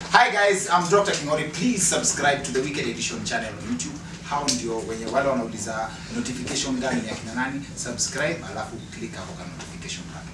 Hi guys, I'm Dr. Kingori. Please subscribe to the Weekend Edition channel on YouTube. How ndio wenye wale wanauliza notification gani ya kina nani? Subscribe alafu click hapo kwa notification button.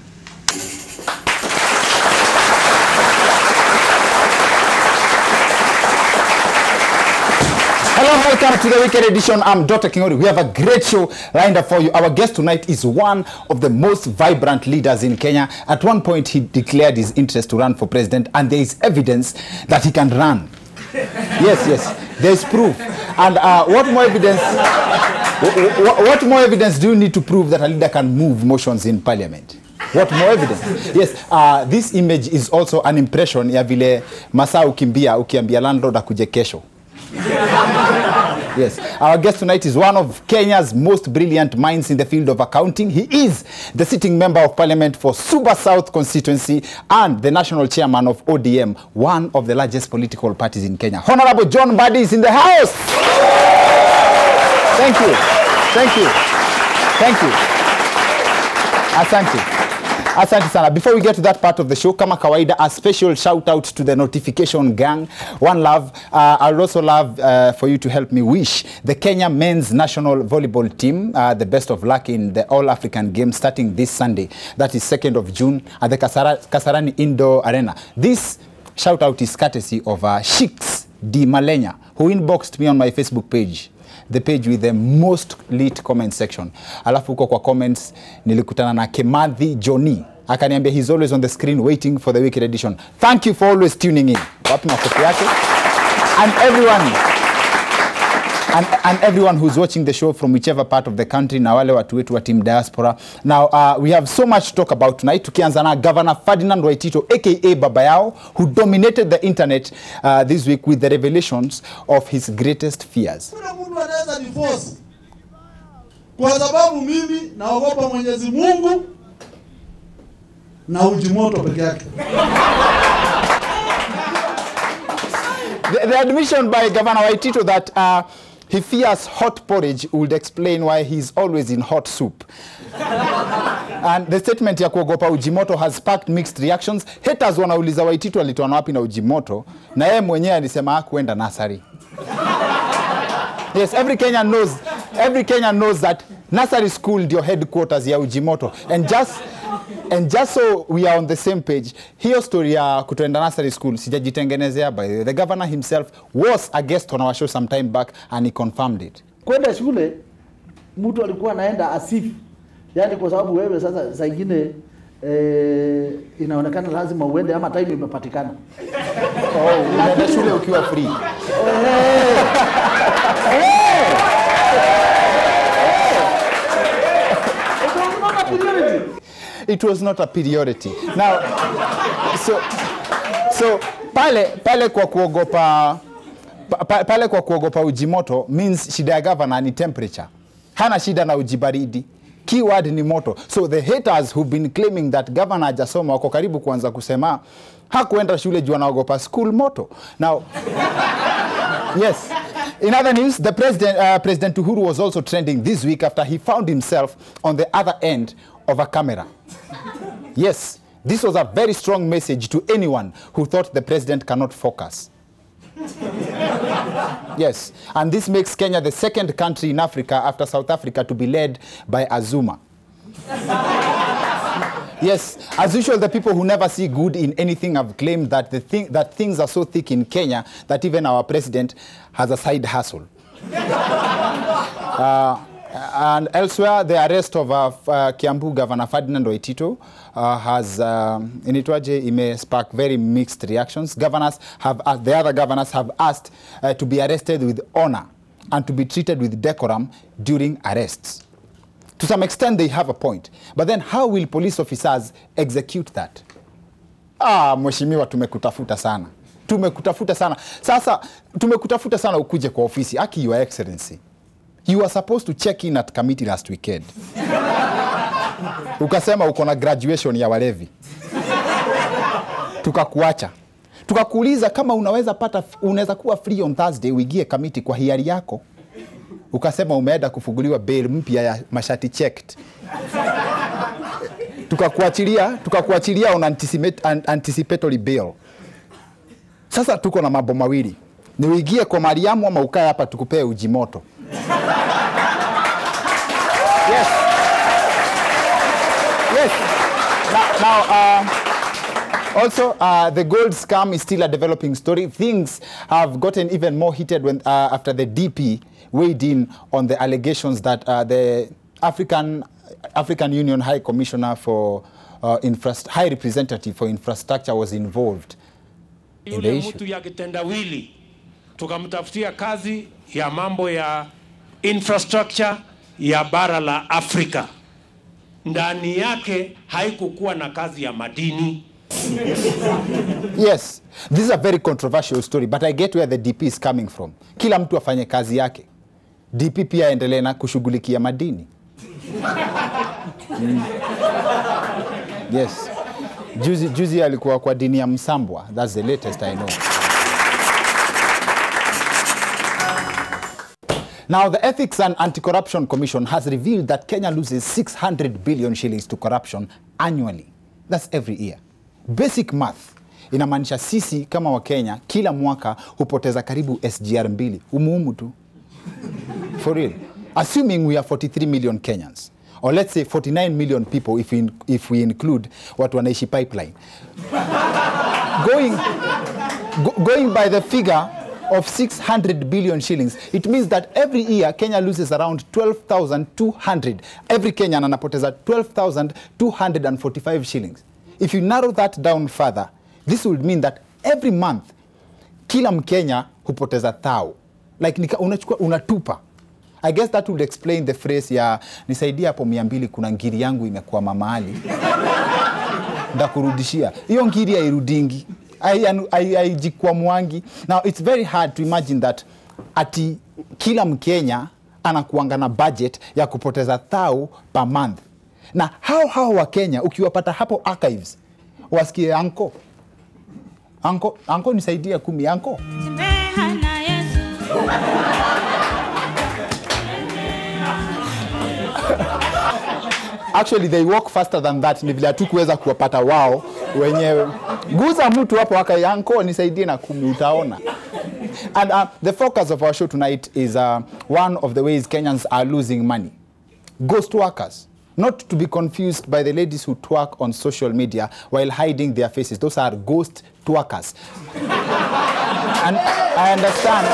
Hello, welcome to the Weekend Edition. I'm Dr. Kingori. We have a great show lined up for you. Our guest tonight is one of the most vibrant leaders in Kenya. At one point, he declared his interest to run for president, and there is evidence that he can run. Yes, there's proof. And what more evidence? What more evidence do you need to prove that a leader can move motions in parliament? What more evidence? Yes, this image is also an impression ya vile masaa ukiambia landlord akuje kesho. Yes, our guest tonight is one of Kenya's most brilliant minds in the field of accounting. He is the sitting member of parliament for Suba South constituency and the national chairman of ODM, one of the largest political parties in Kenya. Honorable John Mbadi is in the house. Thank you. Asante sana. Before we get to that part of the show, kama kawaida, a special shout out to the notification gang. One love. I would also love for you to help me wish the Kenya men's national volleyball team the best of luck in the All-African Games starting this Sunday. That is 2nd of June at the Kasarani Indoor Arena. This shout out is courtesy of Shiks Di Malenya, who inboxed me on my Facebook page. The page with the most lit comment section. Alafu huko kwa comments nilikutana na Kemadhi Johnny. Akaniambia he's always on the screen waiting for the Weekend Edition. Thank you for always tuning in. Wapi makofi yake? And everyone who's watching the show from whichever part of the country, na wale watu wetu wa team diaspora. Now, we have so much to talk about tonight. Tukianza na Governor Ferdinand Waititu, aka Baba Yao, who dominated the internet this week with the revelations of his greatest fears. Kwa sababu mimi naogopa Mwenyezi Mungu na ujimoto peke yake. The admission by Governor Waititu that he fears hot porridge would explain why he's always in hot soup. And the statement ya kuogopa ujimoto has sparked mixed reactions. Haters wanauliza Waititu alitoa wapi na ujimoto, na yeye mwenyewe alisema hakuenda nursery. Yes, every Kenyan knows that nursery school ndio headquarters ya ujimoto. And just so we are on the same page, hiyo story ya kutoenda nursery school sijajitengenezea by the way. The governor himself was a guest on our show some time back and he confirmed it. Kwenda shule mtu alikuwa anaenda asifu. Yaani kwa sababu wewe sasa saa nyingine inaonekana lazima uende ama time imepatikana. Unaenda shule ukiwa free. It was not a priority. Now, so pale kwa kuogopa ujimoto means shida ya governor ni temperature. Hana shida na ujibaridi. Keyword ni moto. So the haters who've been claiming that governor hajasoma wako karibu kuanza kusema hakuenda shule juu anaogopa school moto. Now, yes. In other news, the President Uhuru was also trending this week after he found himself on the other end of a camera. Yes, this was a very strong message to anyone who thought the president cannot focus. Yes, and this makes Kenya the second country in Africa after South Africa to be led by a Zuma. Yes, as usual, the people who never see good in anything have claimed that that things are so thick in Kenya that even our president has a side hustle. And elsewhere, the arrest of Kiambu Governor Ferdinand Waititu has, in Itwaje, sparked very mixed reactions. The other governors have asked to be arrested with honor and to be treated with decorum during arrests. To some extent, they have a point. But then how will police officers execute that? Mheshimiwa, tumekutafuta sana. Sasa, tumekutafuta sana ukuje kwa ofisi. Aki, Your Excellency. You were supposed to check in at committee last weekend. Ukasema uko na graduation ya walevi. Tukakuacha. Tukakuuliza kama unaweza kuwa free on Thursday uingie committee kwa hiari yako. Ukasema umeenda kufunguliwa bail mpya ya mashati checked. Tukakuachilia on anticipatory bail. Sasa tuko na mambo mawili. Ni uingie kwa Mariamu ama ukae hapa tukupee uji moto. Yes. Yes. Now also, the gold scam is still a developing story. Things have gotten even more heated when after the DP weighed in on the allegations that the African Union High Commissioner for High Representative for Infrastructure was involved in the issue. Mtu ya kitendawili tukamtafutia kazi ya mambo ya infrastructure ya bara la Afrika. Ndani yake haikukuwa na kazi ya madini. Yes, this is a very controversial story, but I get where the DP is coming from. Kila mtu afanye kazi yake. DP pia endelee na kushughulikia madini. Yes. Juzi alikuwa kwa dini ya Msambwa. That's the latest I know. Now, the Ethics and Anti-Corruption Commission has revealed that Kenya loses 600 billion shillings to corruption annually. That's every year. Basic math inamaanisha sisi kama wa Kenya kila mwaka hupoteza karibu SGR 2 umuhumu tu. For real. Assuming we are 43 million Kenyans, or let's say 49 million people if we include watu wanaishi pipeline. Going by the figure of 600 billion shillings, it means that every year Kenya loses around 12,200. Every Kenyan anapoteza 12,245 shillings. If you narrow that down further, this would mean that every month kila Mkenya hupoteza thao. Like unatupa. I guess that would explain the phrase ya nisaidia hapo 200 kuna ngiri yangu imekuwa mahali. Ndakurudishia. Hiyo ngiri hairudingi. Haijikwa mwangi. Now it's very hard to imagine that ati kila Mkenya anakuanga na budget ya kupoteza thao per month. Na hao wa Kenya ukiwapata hapo archives wasikie anko nisaidia 10 anko. Actually, they walk faster than that. Ni vile tu kuweza kuwapata wao wenyewe. Guza mtu hapo waka yanko nisaidie na 10 utaona. And the focus of our show tonight is one of the ways Kenyans are losing money. Ghost workers. Not to be confused by the ladies who twerk on social media while hiding their faces. Those are ghost twerkers. And I understand.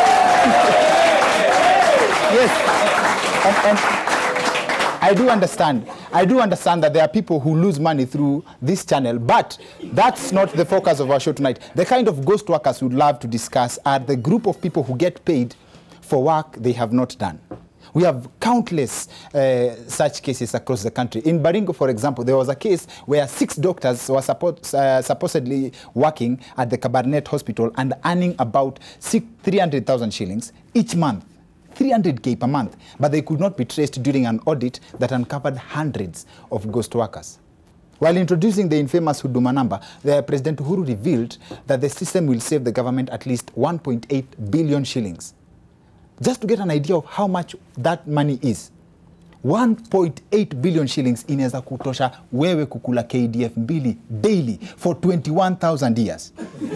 Yes. And I do understand that there are people who lose money through this channel, but that's not the focus of our show tonight. The kind of ghost workers we'd love to discuss are the group of people who get paid for work they have not done. We have countless such cases across the country. In Baringo, for example, there was a case where 6 doctors were supposedly working at the Kabarnet Hospital and earning about 300,000 shillings each month. 300k per month, but they could not be traced during an audit that uncovered hundreds of ghost workers. While introducing the infamous Huduma number, the President Uhuru revealed that the system will save the government at least 1.8 billion shillings. Just to get an idea of how much that money is, 1.8 billion shillings inaweza kutosha wewe kukula KDF 2 daily for 21,000 years.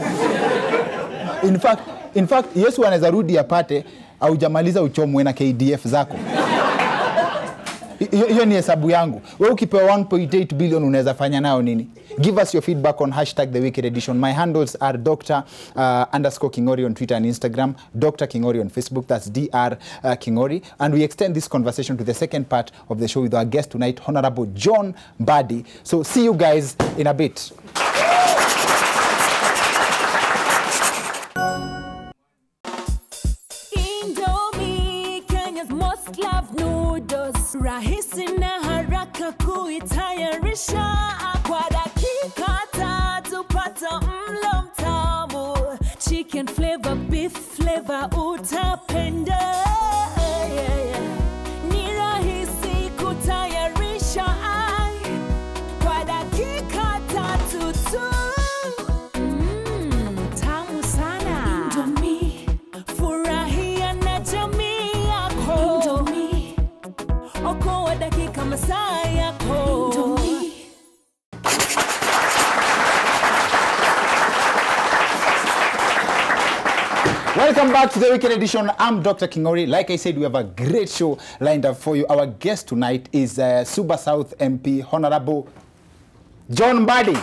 In fact, Yesu anaweza rudi apate au jamaliza uchomwe na KDF zako. Hiyo ni hesabu yangu. Wewe ukipewa 1.8 billion unaweza fanya nayo nini? Give us your feedback on #TheWickedEdition. My handles are Dr_Kingori on Twitter and Instagram, Dr. Kingori on Facebook, that's Dr. Kingori. And we extend this conversation to the second part of the show with our guest tonight, Honorable John Mbadi. So see you guys in a bit. Rahisi na haraka kuitayarisha kwa dakika 3 pata mlo mtamu. Chicken flavor, beef flavor utapenda. Ni rahisi kutayarisha kwa dakika 3 tu. Tamu sana. Indomie, furahia na jamii yako. Indomie, okoa dakika masaa yako. Indomie. Welcome back to the weekend edition. I'm Dr. Kingori. Like I said, we have a great show lined up for you. Our guest tonight is Suba South MP, Honorable John Mbadi.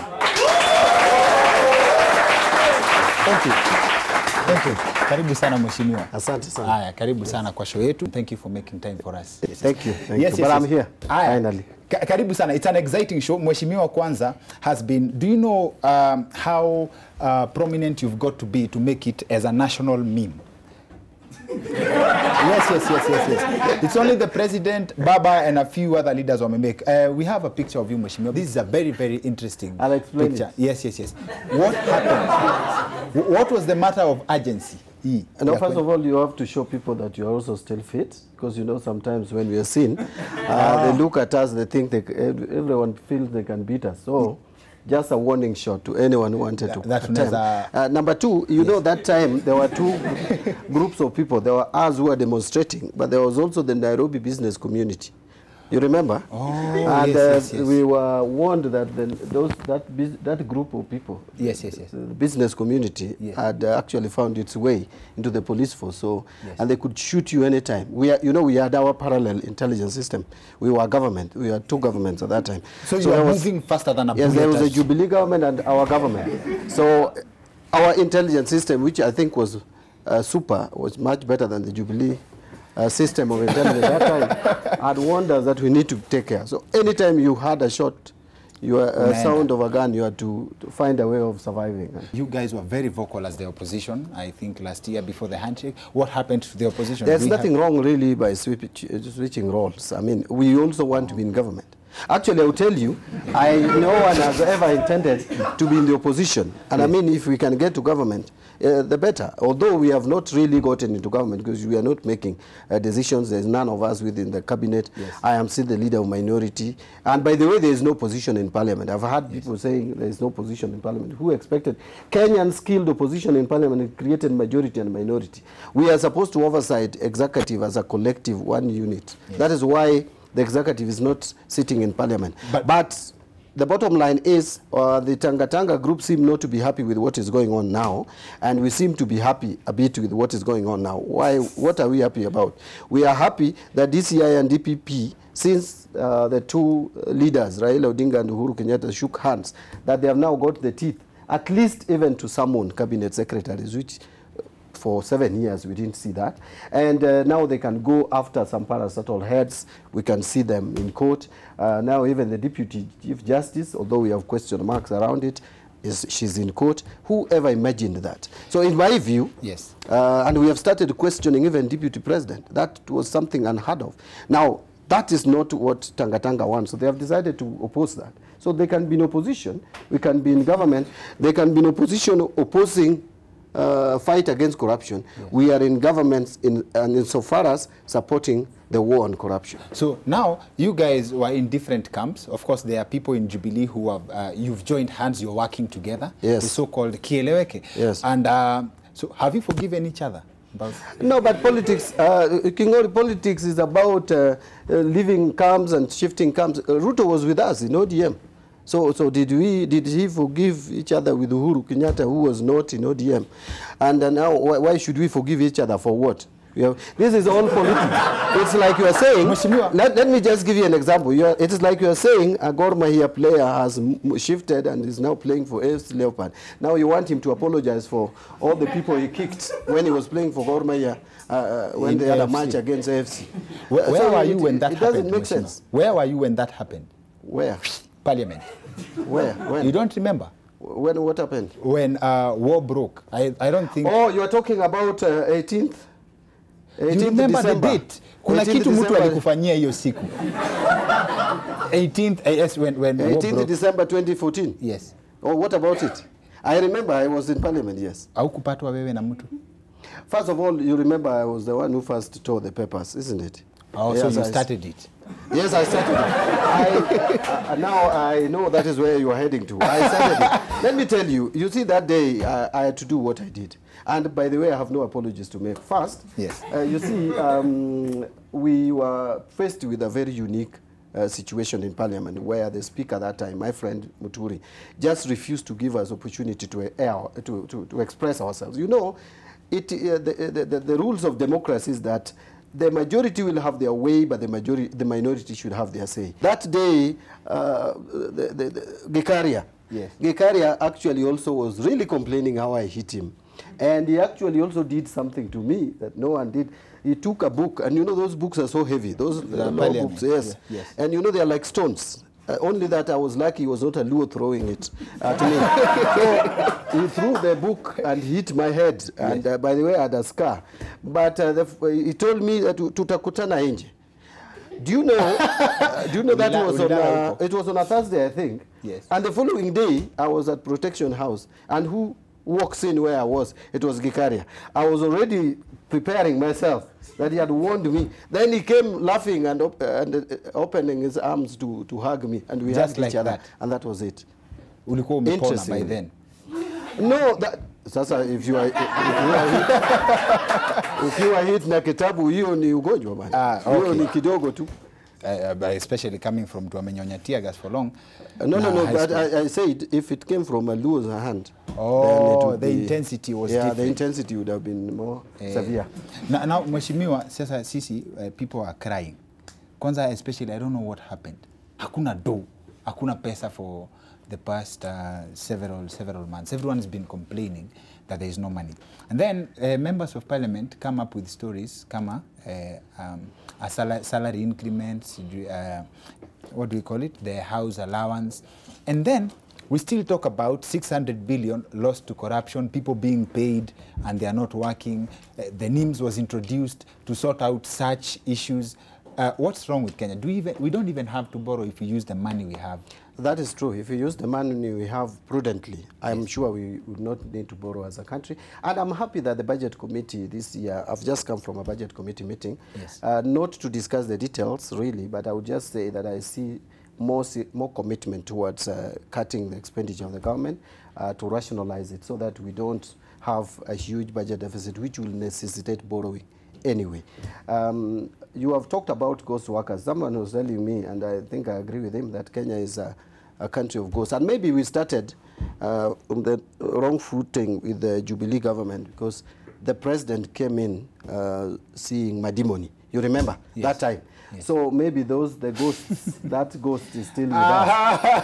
Thank you. Thank you. Karibu sana mheshimiwa. Asante sana. Haya, karibu sana kwa show yetu. Thank you for making time for us. Yes, thank you. Thank yes, you. Yes, but I'm here. Finally. Karibu sana. It's an exciting show. Mheshimiwa kwanza has been, do you know how prominent you've got to be to make it as a national meme? Yes. It's only the president, Baba, and a few other leaders who may make. We have a picture of you, Mheshimiwa. This is a very, very interesting I'll explain picture. it. Yes. What happened? What was the matter of urgency? First of all, you have to show people that you are also still fit, because you know sometimes when we are seen, they look at us, they think everyone feels they can beat us. So just a warning shot to anyone who wanted to attempt. Number two, you know that time there were two groups of people. There were us who were demonstrating, but there was also the Nairobi business community. You remember? Oh, and yes. We were warned that that group of people, the business community, had actually found its way into the police force. So, and they could shoot you anytime. We had our parallel intelligence system. We were government. We had two governments at that time. So you were moving faster than a bullet. Yes, there was a Jubilee government and our government. So our intelligence system, which I think was super, was much better than the Jubilee system of intelligence that time, had warned us that we need to take care. So anytime you had a shot, sound of a gun, you had to find a way of surviving. You guys were very vocal as the opposition, I think last year before the handshake. What happened to the opposition? There's nothing wrong really by switching roles. I mean, we also want to be in government. Actually, I will tell you, no one has ever intended to be in the opposition. And I mean, if we can get to government, the better. Although we have not really gotten into government because we are not making decisions. There's none of us within the cabinet. Yes. I am still the leader of minority. And by the way, there is no position in parliament. I've heard people saying there is no position in parliament. Who expected? Kenyan skilled opposition in parliament created majority and minority. We are supposed to oversight executive as a collective, one unit. Yes. That is why the executive is not sitting in parliament. But the bottom line is the Tanga group seem not to be happy with what is going on now, and we seem to be happy a bit with what is going on now. Why? What are we happy about? We are happy that DCI and DPP, since the two leaders, Raila Odinga and Uhuru Kenyatta, shook hands, that they have now got the teeth, at least even to summon cabinet secretaries, which for 7 years we didn't see that. And now they can go after some parastatal heads. We can see them in court. Now even the Deputy Chief Justice, although we have question marks around it, she's in court. Whoever imagined that? So in my view, yes, and we have started questioning even Deputy President. That was something unheard of. Now, that is not what Tanga wants. So they have decided to oppose that. So they can be in opposition. We can be in government. They can be in opposition opposing fight against corruption. Yes. We are in governments and insofar as supporting the war on corruption. So now you guys were in different camps. Of course, there are people in Jubilee who have, you've joined hands, you're working together. Yes. The so-called Kieleweke. Yes. And so have you forgiven each other? No, but politics, Kingori, politics is about leaving camps and shifting camps. Ruto was with us in ODM. So did he forgive each other with Uhuru Kenyatta, who was not in ODM? And now, why should we forgive each other for what? This is all politics. It's like you are saying, let me just give you an example. It is like you are saying a Gor Mahia player has shifted and is now playing for AFC Leopard. Now you want him to apologize for all the people he kicked when he was playing for Gor Mahia when they had a match against AFC. Where were you when that happened? It doesn't make sense. Where were you when that happened? Where? Parliament. Where? When? You don't remember? When? What happened? When war broke. I don't think... Oh, you are talking about 18th? You remember the date? Kuna kitu mtu alikufanyia hiyo siku. 18th, yes, when 18th December 2014? Yes. Oh, what about it? I remember I was in parliament, yes. Au kupatwa wewe na mtu? First of all, you remember I was the one who first tore the papers, isn't it? Oh, yes, so you started it. Yes, I started it. Now I know that is where you are heading to. I started it. Let me tell you, you see that day I had to do what I did. And by the way, I have no apologies to make. First, yes. You see, we were faced with a very unique situation in Parliament where the Speaker at that time, my friend Muturi, just refused to give us opportunity to express ourselves. You know, the rules of democracy is that the majority will have their way, but the minority should have their say. That day, Gikaria, yes. Gikaria actually also was really complaining how I hit him. And he actually also did something to me that no one did. He took a book, and you know those books are so heavy. Those law books, yes. Yeah, yes. And you know they are like stones. Only that I was lucky he was not a Luo throwing it at me. So he threw the book and hit my head. And by the way, I had a scar. But he told me that tutakutana nje. Do you know that it was on a Thursday, I think. Yes. And the following day, I was at Protection House. And who walks in where I was? It was Gikaria. I was already preparing myself that he had warned me. Then he came laughing and opening his arms to hug me. And we Just hugged like each other. that. And that was it. Ulikuwa umepona by then. No, sasa if you are hit na kitabu hiyo ni ugonjwa bana. Hiyo ni kidogo tu. Especially coming from to amenyonya tear gas for long. No, but I said if it came from a Luo's hand, oh, the intensity was different. The intensity would have been more severe. Now, Mheshimiwa, sasa sisi, people are crying. Kwanza, especially, I don't know what happened. Hakuna dough, hakuna pesa for the past several months. Everyone's been complaining that there is no money. And then members of parliament come up with stories, a salary increments, what do we call it? The house allowance. And then we still talk about 600 billion lost to corruption, people being paid and they are not working. The NIMS was introduced to sort out such issues. What's wrong with Kenya? We don't even have to borrow if we use the money we have. That is true. If we use the money we have prudently, I'm sure we would not need to borrow as a country. And I'm happy that the budget committee this year, I've just come from a budget committee meeting, not to discuss the details really, but I would just say that I see more commitment towards cutting the expenditure of the government to rationalize it so that we don't have a huge budget deficit which will necessitate borrowing anyway. You have talked about ghost workers. Someone was telling me, and I think I agree with him, that Kenya is a country of ghosts. And maybe we started on the wrong footing with the Jubilee government because the president came in seeing Madimoni. You remember that time? Yes. So maybe the ghosts, that ghost is still with us.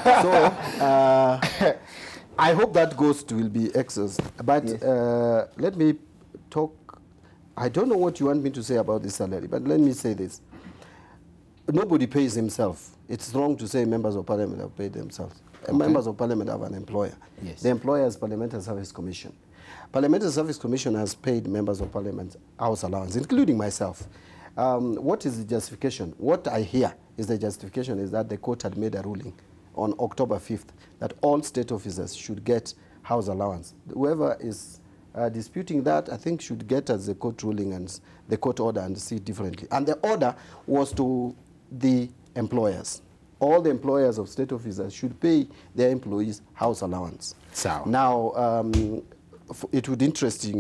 So I hope that ghost will be exorcised. But let me talk. I don't know what you want me to say about this salary, but let me say this. Nobody pays himself. It's wrong to say members of parliament have paid themselves. Okay. Members of parliament have an employer. Yes. The employer is Parliamentary Service Commission. Parliamentary Service Commission has paid members of parliament house allowance, including myself. What is the justification? What I hear is the justification is that the court had made a ruling on October 5th that all state officers should get house allowance. Whoever is disputing that, I think, should get as the court ruling and the court order and see it differently. And the order was to the employers. All the employers of state officers should pay their employees house allowance. So now, it would interest you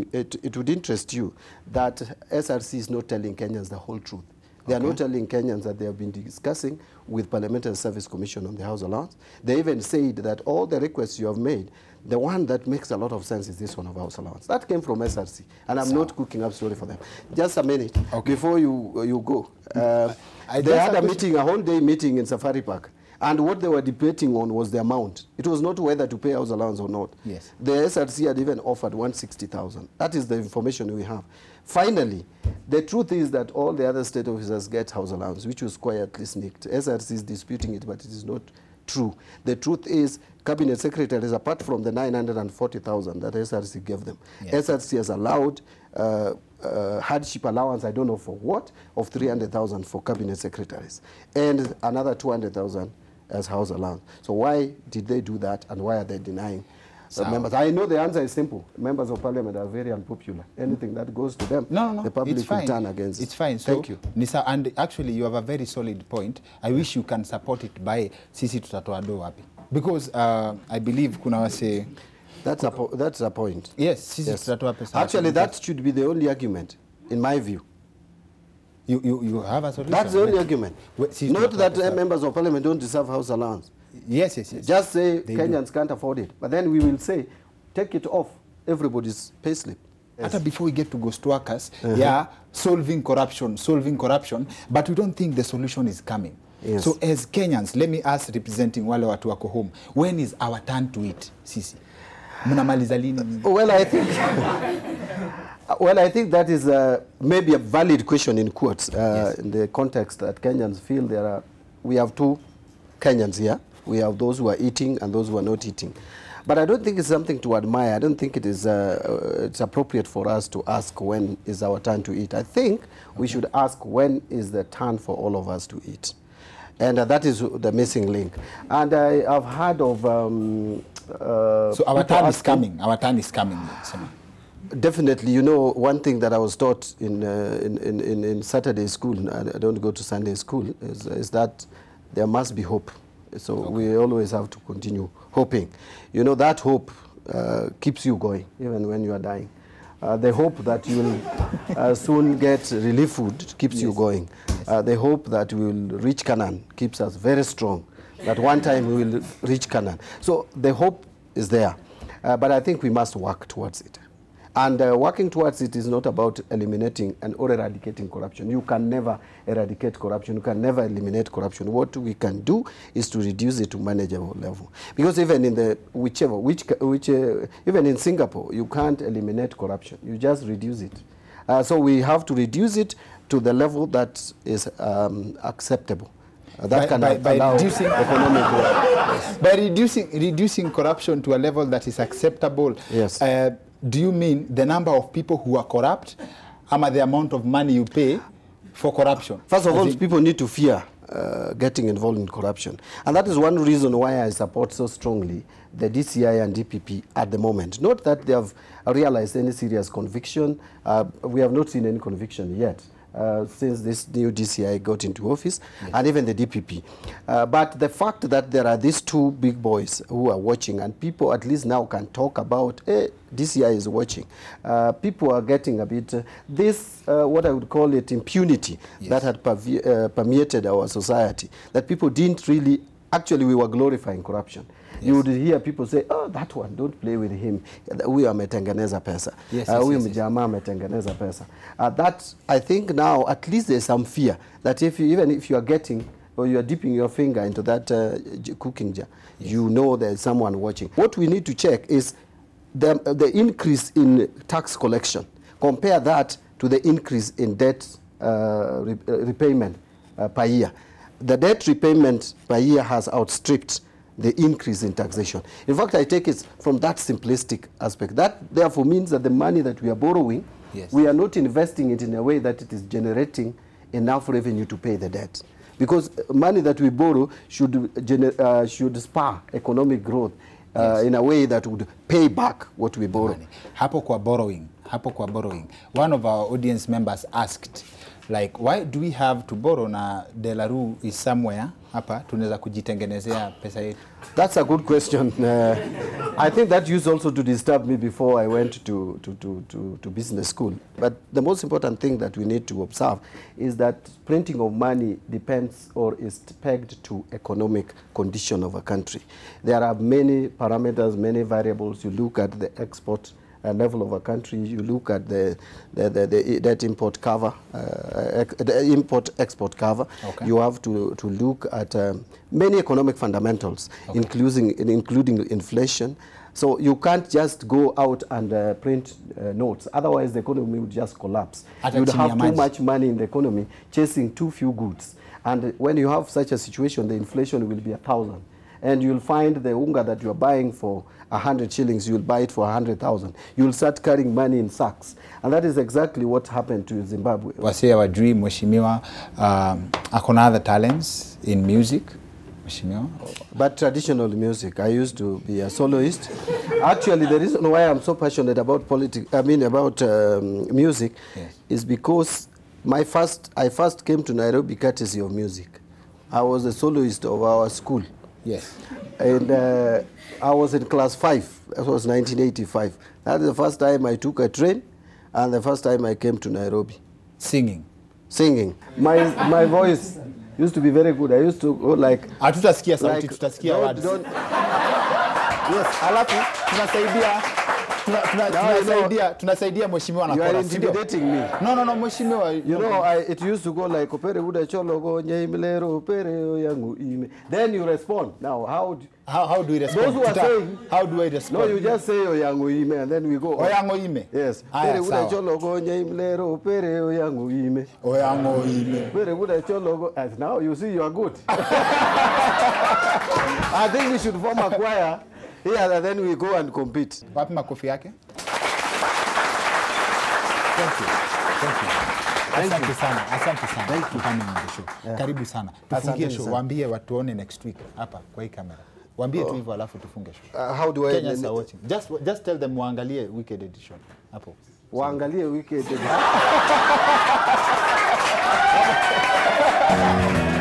that SRC is not telling Kenyans the whole truth. They are not telling Kenyans that they have been discussing with Parliamentary Service Commission on the house allowance. They even said that all the requests you have made, the one that makes a lot of sense is this one of house allowance. That came from SRC, and I'm not cooking up story for them. Just a minute before you go. They had a meeting, a whole day meeting in Safari Park, and what they were debating on was the amount. It was not whether to pay house allowance or not. Yes. The SRC had even offered 160,000. That is the information we have. Finally, the truth is that all the other state officers get house allowance, which was quietly sneaked. SRC is disputing it, but it is not true. The truth is, cabinet secretaries, apart from the 940,000 that SRC gave them, SRC has allowed hardship allowance, I don't know for what, of 300,000 for cabinet secretaries, and another 200,000 as house allowance. So why did they do that, and why are they denying members? I know the answer is simple. Members of parliament are very unpopular. Anything that goes to them, the public will turn against. It's fine. So, thank you. Nisa, and actually you have a very solid point. I wish you can support it by sisi tutatoa do wapi. Because I believe kuna wase... That's a point. Yes, sisi tutatoa pesa. Actually, that should be the only argument, in my view. You have a solution? That's the only argument. Not that members of parliament don't deserve house allowance. Yes. Just say Kenyans can't afford it. But then we will say, take it off everybody's payslip. Hata before we get to ghost workers, yeah, solving corruption, but we don't think the solution is coming. Yes. So as Kenyans, let me ask, representing wale watu wako home, when is our turn to eat, sisi? Mnamaliza lini? Well, I think well, I think that is maybe a valid question in quotes, in the context that Kenyans feel we have two Kenyans here. We have those who are eating and those who are not eating. But I don't think it's something to admire. I don't think it is it's appropriate for us to ask when is our turn to eat. I think we should ask when is the turn for all of us to eat. And that is the missing link. And I've heard of... so our turn is coming. Our turn is coming. Definitely. You know, one thing that I was taught in Saturday school, and I don't go to Sunday school, is that there must be hope. So we always have to continue hoping. You know, that hope keeps you going, even when you are dying. The hope that you will soon get relief food keeps you going. The hope that we will reach Canaan keeps us very strong, that one time we will reach Canaan. So the hope is there, but I think we must work towards it. And working towards it is not about eliminating or eradicating corruption. You can never eradicate corruption. You can never eliminate corruption. What we can do is to reduce it to manageable level. Because even in the even in Singapore, you can't eliminate corruption. You just reduce it. So we have to reduce it to the level that is acceptable. That can allow reducing economic growth. By reducing corruption to a level that is acceptable. Yes. Do you mean the number of people who are corrupt, or the amount of money you pay for corruption? First of all, people need to fear getting involved in corruption. And that is one reason why I support so strongly the DCI and DPP at the moment. Not that they have realized any serious conviction. We have not seen any conviction yet. Since this new DCI got into office, and even the DPP. But the fact that there are these two big boys who are watching, and people at least now can talk about, hey, DCI is watching. People are getting a bit, what I would call it, impunity that had permeated our society, that people didn't really, actually we were glorifying corruption. You would hear people say, oh, that one, don't play with him. We are metengeneza pesa. We are mjama metengeneza pesa. That, I think now, at least there's some fear that even if you are getting, or you are dipping your finger into that cooking jar, you know there's someone watching. What we need to check is the increase in tax collection. Compare that to the increase in debt repayment per year. The debt repayment per year has outstripped the increase in taxation. In fact, I take it from that simplistic aspect. That therefore means that the money that we are borrowing, we are not investing it in a way that it is generating enough revenue to pay the debt. Because money that we borrow should spur economic growth in a way that would pay back what we borrow. Hapo kwa borrowing. One of our audience members asked, like, why do we have to borrow na Delaru is somewhere hapa tunaweza kujitengenezea pesa yetu? That's a good question. I think that used also to disturb me before I went to business school. But the most important thing that we need to observe is that printing of money depends or is pegged to economic condition of a country. There are many parameters, many variables. You look at the export level of a country, you look at that import cover, the import-export cover. You have to look at many economic fundamentals, including inflation. So you can't just go out and print notes. Otherwise, the economy would just collapse. You would have too much money in the economy chasing too few goods. And when you have such a situation, the inflation will be 1,000. And you'll find the unga that you're buying for 100 shillings, you'll buy it for 100,000. You'll start carrying money in sacks. And that is exactly what happened to Zimbabwe. Wasi our dream, Mheshimiwa, akona other talents in music, Mheshimiwa? But traditional music. I used to be a soloist. Actually, the reason why I'm so passionate about music is because I first came to Nairobi courtesy of music. I was a soloist of our school. Yes. And I was in class 5. That was 1985. That is the first time I took a train and the first time I came to Nairobi. Singing? Singing. My voice used to be very good. I used to go like... Tutasikia sauti, tutasikia words. Yes, alafu, tunasaidia tunasaidia mheshimiwa na You are kora. intimidating me. No, mheshimiwa. You know, it used to go like opere uda chologo nyeimlero opere yangu ime. Then you respond. Now how do we respond? Those who are saying, how do I respond? No, you just say yangu ime and then we go. Oyango ime. Yes. Opere uda chologo nyeimlero opere yangu ime. Oyango ime. Opere uda chologo. As now you see you are good. I think we should form a choir here and then we go and compete. Wapi makofi yake? Thank you. Asante sana. Thank you for coming on the show. Yeah. Karibu sana. Tufungie show. Waambie watuone next week hapa kwa hii kamera. Waambie tu hivyo alafu tufunge show. How do I Kenyans are watching. Just tell them waangalie Weekend Edition hapo. Waangalie Weekend Edition.